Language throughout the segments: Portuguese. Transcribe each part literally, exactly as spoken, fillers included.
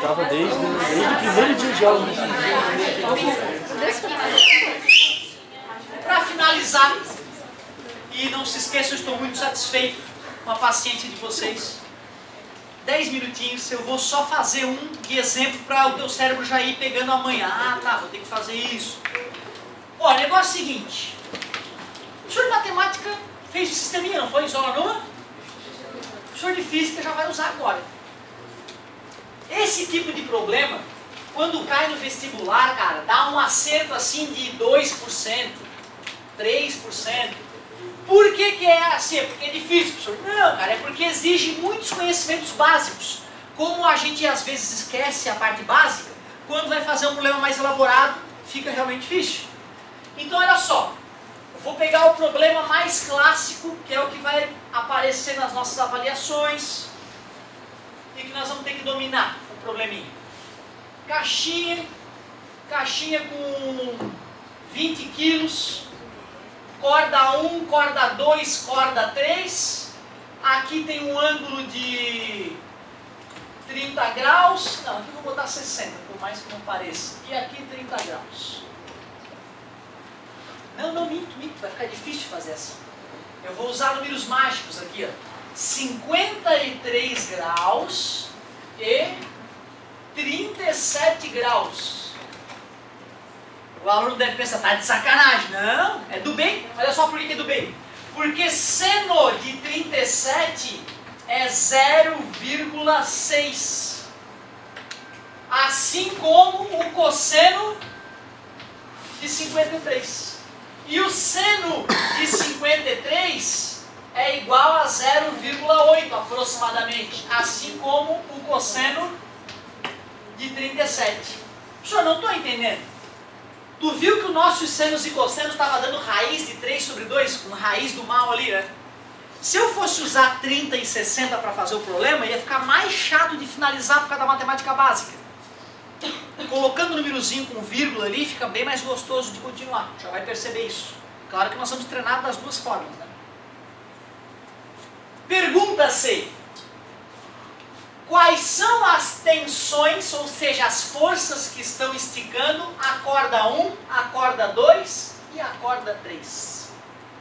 estava desde, desde o primeiro dia de aula. Para finalizar, e não se esqueçam, eu estou muito satisfeito com a paciência de vocês. Dez minutinhos, eu vou só fazer um de exemplo para o teu cérebro já ir pegando amanhã. Ah, tá, vou ter que fazer isso. Olha, o negócio é o seguinte. O senhor de matemática fez o sisteminha, não foi? Isola numa? O senhor de física já vai usar agora. Esse tipo de problema, quando cai no vestibular, cara, dá um acerto assim de dois por cento, três por cento. Por que que é assim? É porque é difícil, professor? Não, cara, é porque exige muitos conhecimentos básicos. Como a gente às vezes esquece a parte básica, quando vai fazer um problema mais elaborado, fica realmente difícil. Então, olha só. Eu vou pegar o problema mais clássico, que é o que vai aparecer nas nossas avaliações e que nós vamos ter que dominar o probleminha. Caixinha, caixinha com vinte quilos, corda um, corda dois, corda três. Aqui tem um ângulo de trinta graus. Não, aqui eu vou botar sessenta, por mais que não pareça. E aqui trinta graus. Não, não, minto, minto, vai ficar difícil de fazer assim. Eu vou usar números mágicos aqui, ó. cinquenta e três graus e trinta e sete graus. O aluno deve pensar, tá de sacanagem. Não, é do bem. Olha só por que é do bem. Porque seno de trinta e sete é zero vírgula seis. Assim como o cosseno de cinquenta e três. E o seno de cinquenta e três é igual a zero vírgula oito aproximadamente. Assim como o cosseno de trinta e sete. Professor, não estou entendendo. Tu viu que o nosso senos e cossenos estava dando raiz de três sobre dois? Com raiz do mal ali, né? Se eu fosse usar trinta e sessenta para fazer o problema, ia ficar mais chato de finalizar por causa da matemática básica. Colocando o númerozinho com vírgula ali, fica bem mais gostoso de continuar. Já vai perceber isso. Claro que nós vamos treinar das duas formas, né? Pergunta-se: quais são as tensões, ou seja, as forças que estão esticando a corda um, a corda dois e a corda três?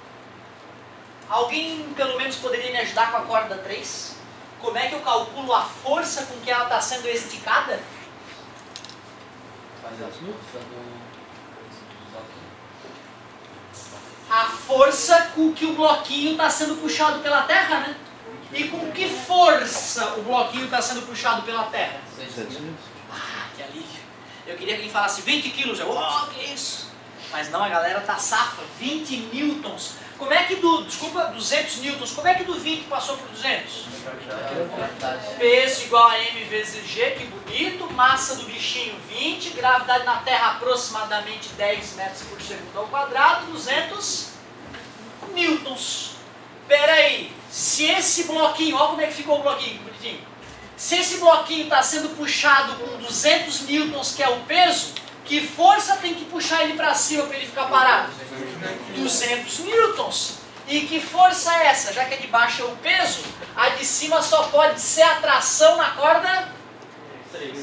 Alguém pelo menos poderia me ajudar com a corda três? Como é que eu calculo a força com que ela está sendo esticada? A força com que o bloquinho está sendo puxado pela Terra, né? E com que força o bloquinho está sendo puxado pela Terra? Ah, que alívio. Eu queria que alguém falasse vinte quilos. Eu, oh, que isso? Mas não, a galera tá safa. vinte newtons. Como é que do, desculpa, duzentos newtons, como é que do vinte passou para duzentos? Peso igual a M vezes G, que bonito. Massa do bichinho vinte. Gravidade na Terra aproximadamente dez metros por segundo ao quadrado. duzentos newtons. Pera aí. Se esse bloquinho, olha como é que ficou o bloquinho, bonitinho. Se esse bloquinho está sendo puxado com duzentos newtons, que é o peso, que força tem que puxar ele para cima para ele ficar parado? duzentos newtons. E que força é essa? Já que a de baixo é o peso, a de cima só pode ser a tração na corda três.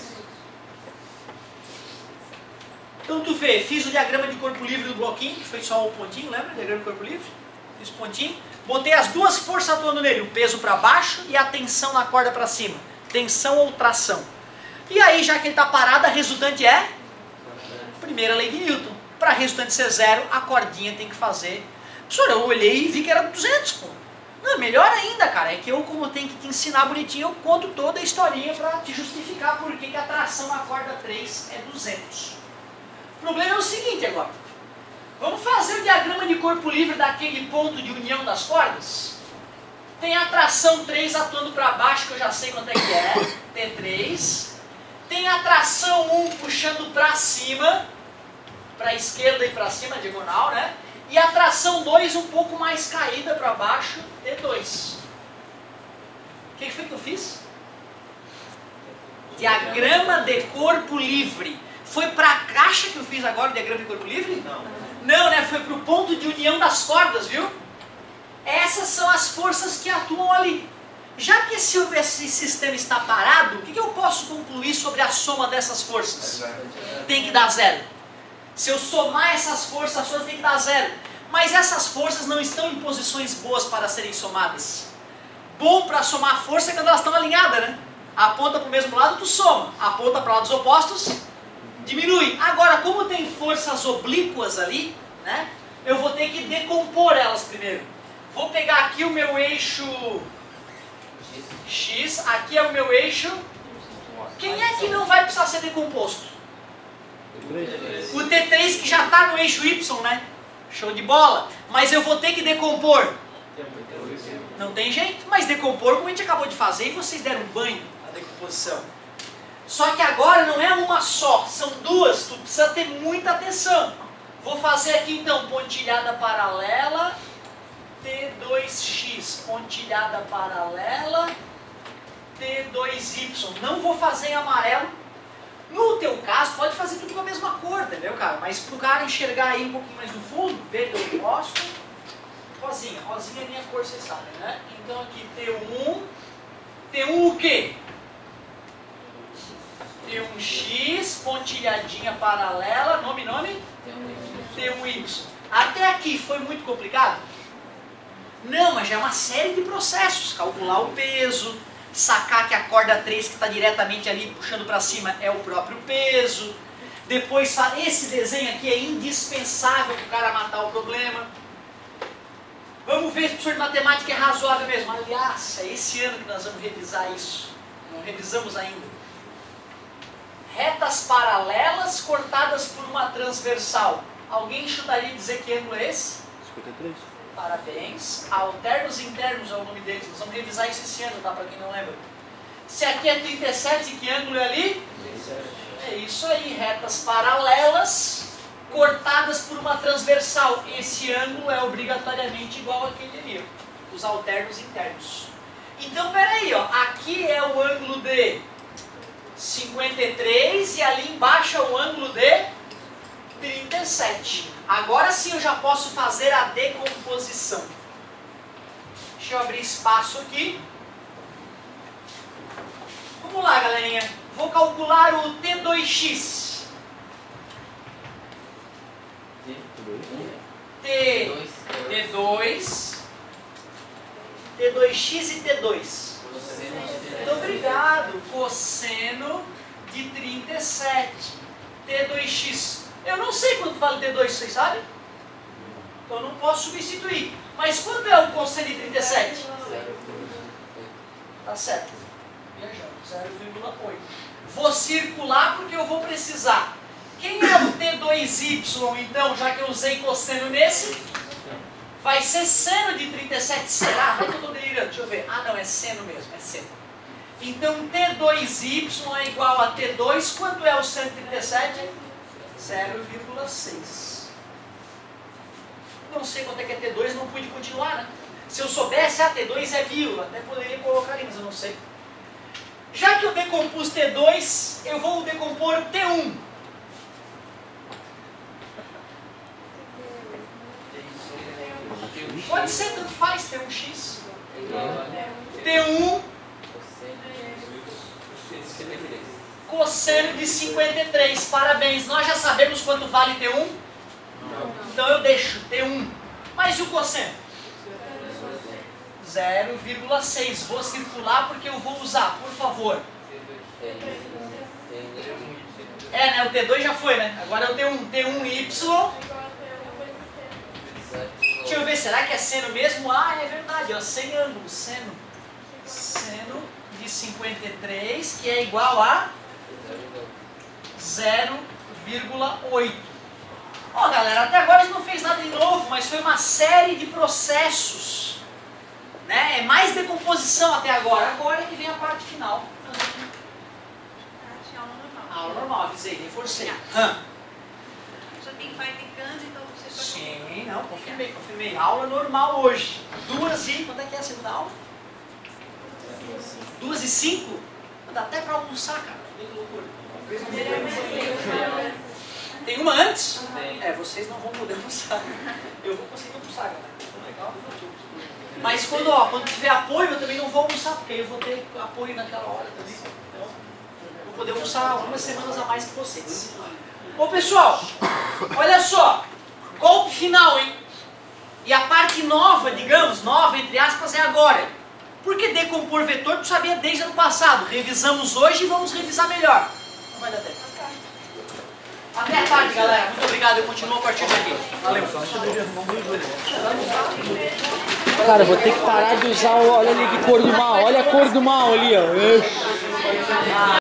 Então tu vê, fiz o diagrama de corpo livre do bloquinho, que foi só o pontinho, lembra? Diagrama de corpo livre? Fiz o pontinho. Botei as duas forças atuando nele, o peso para baixo e a tensão na corda para cima. Tensão ou tração. E aí, já que ele está parado, a resultante é? Primeira lei de Newton. Para a resultante ser zero, a cordinha tem que fazer... Professor, eu olhei e vi que era duzentos, pô. Não, melhor ainda, cara, é que eu, como tenho que te ensinar bonitinho, eu conto toda a historinha para te justificar por que a tração na corda três é duzentos. O problema é o seguinte agora. Vamos fazer o diagrama de corpo livre daquele ponto de união das cordas? Tem a tração três atuando para baixo, que eu já sei quanto é que é, T três. Tem a tração um puxando para cima, para a esquerda e para cima, diagonal, né? E a tração dois um pouco mais caída para baixo, T dois. O que foi que eu fiz? Diagrama de corpo livre. Foi para a caixa que eu fiz agora o diagrama de corpo livre? Não. Não, né? Foi para o ponto de união das cordas, viu? Essas são as forças que atuam ali. Já que esse, esse sistema está parado, o que, que eu posso concluir sobre as soma dessas forças? Tem que dar zero. Se eu somar essas forças, as forças tem que dar zero. Mas essas forças não estão em posições boas para serem somadas. Bom para somar força é quando elas estão alinhadas, né? Aponta para o mesmo lado, tu soma. Aponta para lados opostos, diminui. Agora, como tem forças oblíquas ali, né? Eu vou ter que decompor elas primeiro. Vou pegar aqui o meu eixo X, aqui é o meu eixo. Quem é que não vai precisar ser decomposto? O T três que já está no eixo Y, né? Show de bola. Mas eu vou ter que decompor. Não tem jeito, mas decompor como a gente acabou de fazer e vocês deram um banho na decomposição. Só que agora não é uma só, são duas, tu precisa ter muita atenção. Vou fazer aqui então pontilhada paralela, T dois X, pontilhada paralela, T dois Y. Não vou fazer em amarelo. No teu caso, pode fazer tudo com a mesma cor, entendeu, cara? Mas pro cara enxergar aí um pouquinho mais no fundo, verde eu gosto. Rosinha, rosinha é minha cor, vocês sabem, né? Então aqui T um, T um o quê? T um X, pontilhadinha paralela, nome, nome? T um Y. Até aqui foi muito complicado? Não, mas já é uma série de processos. Calcular o peso, sacar que a corda três que está diretamente ali puxando para cima é o próprio peso. Depois, esse desenho aqui é indispensável para o cara matar o problema. Vamos ver se o professor de matemática é razoável mesmo. Aliás, é esse ano que nós vamos revisar isso. Não revisamos ainda. Retas paralelas cortadas por uma transversal. Alguém chutaria dizer que ângulo é esse? cinquenta e três. Parabéns. Alternos internos é o nome deles. Nós vamos revisar isso esse ano, tá? Para quem não lembra. Se aqui é trinta e sete, que ângulo é ali? É isso aí. Retas paralelas cortadas por uma transversal. Esse ângulo é obrigatoriamente igual àquele ali, ó, os alternos internos. Então, peraí, ó, aqui é o ângulo de cinquenta e três e ali embaixo é o ângulo de trinta e sete. Agora sim eu já posso fazer a decomposição. Deixa eu abrir espaço aqui. Vamos lá, galerinha. Vou calcular o T dois X. T, T dois, T dois X e T dois. Muito obrigado. Cosseno de trinta e sete. T dois X. Eu não sei quanto vale T dois, vocês sabem? Então eu não posso substituir. Mas quanto é o cosseno de trinta e sete? Tá certo. Viajando. zero vírgula oito. Vou circular porque eu vou precisar. Quem é o T dois Y, então, já que eu usei cosseno nesse? Vai ser seno de trinta e sete, será? Vai que eu estou delirando, deixa eu ver. Ah, não, é seno mesmo, é seno. Então, T dois Y é igual a T dois, quanto é o seno de trinta e sete? zero vírgula seis. Não sei quanto é que é T dois, não pude continuar, né? Se eu soubesse, a T dois é mil, até poderia colocar ali, mas eu não sei. Já que eu decompus T dois, eu vou decompor T um. Pode ser, tanto faz, T um X. T um cosseno de cinquenta e três. Parabéns. Nós já sabemos quanto vale T um? Então eu deixo T um. Mas e o cosseno? zero vírgula seis. Vou circular porque eu vou usar, por favor. É, né? O T dois já foi, né? Agora é o T um. T um Y. Deixa eu ver, será que é seno mesmo? Ah, é verdade, ó, sem ângulo, seno. Seno de cinquenta e três, que é igual a zero vírgula oito. Ó, galera, até agora a gente não fez nada de novo, mas foi uma série de processos. Né? É mais decomposição até agora. Agora é que vem a parte final. Aula normal. Aula normal, avisei, reforcei. Já tem vai ficando, então você só... Sim, não, confirmei, confirmei. Aula normal hoje. Duas e... Quando é que é a segunda aula? Duas e cinco? Dá até pra almoçar, cara. Que loucura. Tem uma antes? É, vocês não vão poder almoçar. Eu vou conseguir almoçar, galera. Legal? Mas quando, ó, quando tiver apoio, eu também não vou almoçar, porque aí eu vou ter apoio naquela hora também. Então, poder almoçar algumas semanas a mais que vocês. Ô pessoal, olha só, golpe final, hein? E a parte nova, digamos, nova entre aspas, é agora. Porque decompor vetor tu sabia desde ano passado. Revisamos hoje e vamos revisar melhor. Não vai dar tempo. Até a tarde, galera. Muito obrigado. Eu continuo a partir daqui. Valeu. Cara, eu vou ter que parar de usar o... Olha ali que cor do mal. Olha a cor do mal ali, ó.